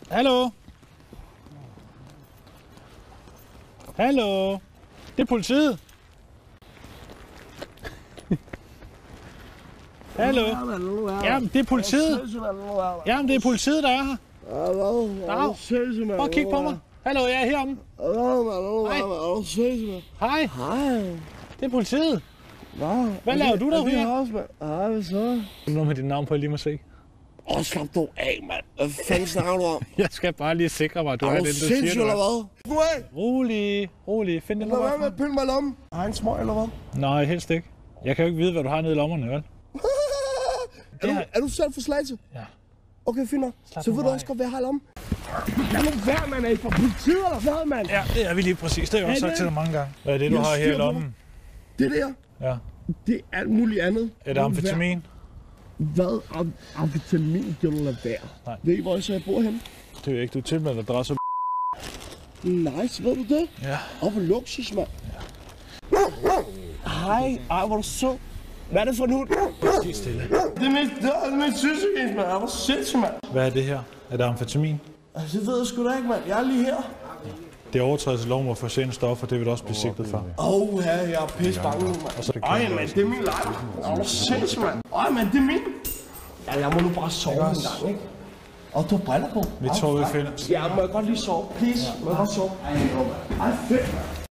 Hallo? Hallo? Det er politiet. Hallo? Jamen, det er politiet. Jamen, det er politiet, der er her. Prøv at kigge på mig. Hallo, jeg er heromme. Hej. Hej. Det er politiet. Hvad laver du der, Ryger? Hej, hvad så? Noget med dit navn på, jeg lige må se. Slap dog af, mand. Hvad fanden snakker du om? Jeg skal bare lige sikre mig, at du er den, du siger, sindssygt, eller hvad? Rolig. Find det Lad nummer være med at pille mig lommen. Har en smøg, eller hvad? Nej, helst ikke. Jeg kan jo ikke vide, hvad du har nede i lommerne, vel? Er du selv for Slagelse? Ja. Okay, fint nok. Så ved du også godt, hvad jeg har i lommen. Lad nu være, mand. Er I fra politiet, eller hvad, mand? Ja, det er vi lige præcis. Det har jeg også sagt til dig mange gange. Hvad er det, du har her i lommen? Det der, Ja. det er alt muligt andet. Er det amfetamin? Hvad amfetamin kan du lade være? Nej. Ved I, hvor jeg bor henne? Det er ikke, du er tilmeldt adresse. Nice, ved du det? Ja. Og på luksus, mand. Hej, hvor du så. Hvad er det for en hund? Stig stille. Det er mit sygesikring, mand. Hvor sindssygt, mand. Hvad er det her? Er det amfetamin? Det ved jeg sgu da ikke, mand. Jeg er lige her. Det er overtrædelse af loven om forsendte stoffer, det vil du også blive sigtet for. Jeg er pisse bange, mand. Ej, mand, det er min lejr. Hvor sindssygt, mand. Ej, mand, det er min. Ja, jeg må nu bare sove en gang, ikke? Og du har briller på. Vi tror, vi finder. Ja, må jeg godt lige sove? Please, må jeg godt sove? Ej, fedt.